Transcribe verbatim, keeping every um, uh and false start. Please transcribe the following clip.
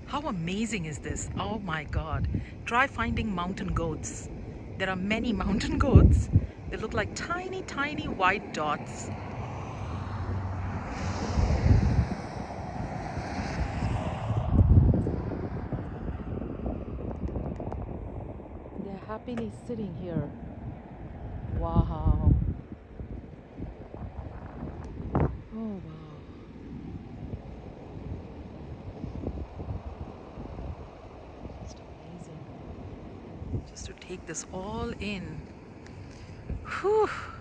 How amazing is this? Oh my God. Try finding mountain goats. There are many mountain goats. They look like tiny, tiny white dots. They're happily sitting here. Wow. Oh wow. Just amazing. Just to take this all in. Whew.